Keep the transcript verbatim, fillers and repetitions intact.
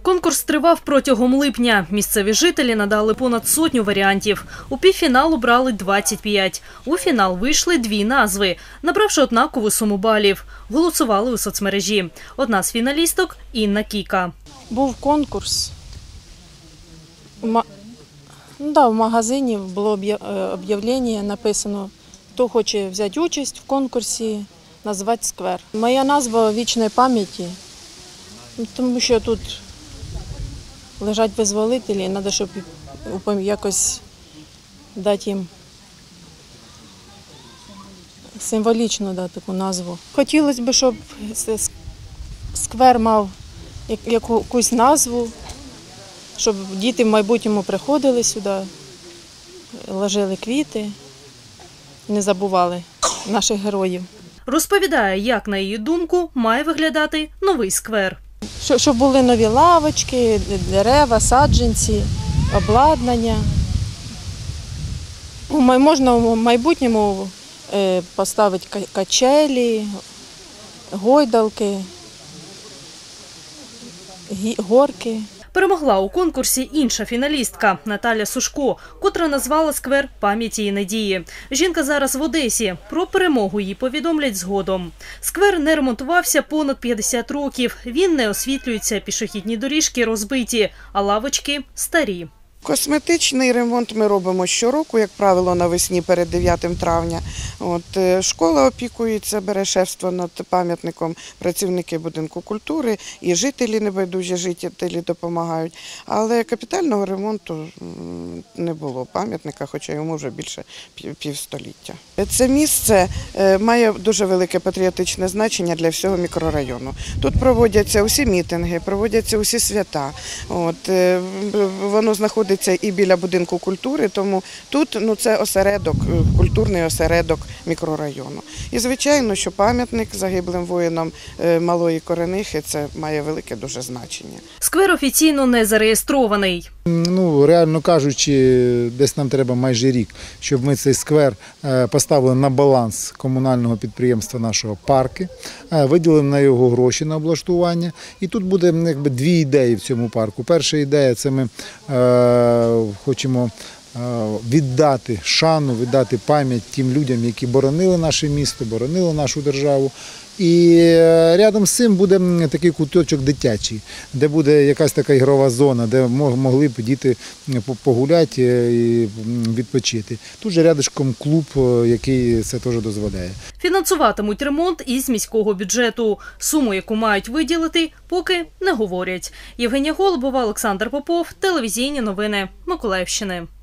Конкурс тривав протягом липня. Місцеві жителі надали понад сотню варіантів. У півфінал обрали двадцять п'ять. У фінал вийшли дві назви, набравши однакову суму балів. Голосували у соцмережі. Одна з фіналісток – Інна Кіка. Був конкурс. Ну, да, в магазині було об'явлення, написано, хто хоче взяти участь в конкурсі, назвати сквер. Моя назва вічної пам'яті, тому що тут лежать визволителі, треба, щоб якось дати їм символічну дати таку назву. Хотілося б, щоб сквер мав якусь назву, щоб діти в майбутньому приходили сюди, ложили квіти, не забували наших героїв. Розповідає, як, на її думку, має виглядати новий сквер. Щоб були нові лавочки, дерева, саджанці, обладнання. Можна в майбутньому поставити качелі, гойдалки, горки. Перемогла у конкурсі інша фіналістка – Наталя Сушко, котра назвала сквер «Пам'яті і надії». Жінка зараз в Одесі. Про перемогу їй повідомлять згодом. Сквер не ремонтувався понад п'ятдесят років. Він не освітлюється, пішохідні доріжки розбиті, а лавочки – старі. Косметичний ремонт ми робимо щороку, як правило, навесні перед дев'ятим травня. От, школа опікується, бере шефство над пам'ятником, працівники будинку культури і жителі, небайдужі жителі допомагають. Але капітального ремонту не було пам'ятника, хоча йому вже більше півстоліття. Це місце має дуже велике патріотичне значення для всього мікрорайону. Тут проводяться усі мітинги, проводяться усі свята. От, воно знаходиться і біля будинку культури, тому тут ну, це осередок, культурний осередок мікрорайону. І звичайно, що пам'ятник загиблим воїнам Малої Коренихи – це має велике дуже значення. Сквер офіційно не зареєстрований. Ну, реально кажучи, десь нам треба майже рік, щоб ми цей сквер поставили на баланс комунального підприємства нашого «Парки», виділили на його гроші на облаштування. І тут буде якби дві ідеї в цьому парку. Перша ідея – це ми е, хочемо віддати шану, віддати пам'ять тим людям, які боронили наше місто, боронили нашу державу. І рядом з цим буде такий куточок дитячий, де буде якась така ігрова зона, де могли б діти погуляти і відпочити. Тут же рядышком клуб, який це теж дозволяє. Фінансуватимуть ремонт із міського бюджету. Суму, яку мають виділити, поки не говорять. Євгенія Голубова, Олександр Попов, телевізійні новини Миколаївщини.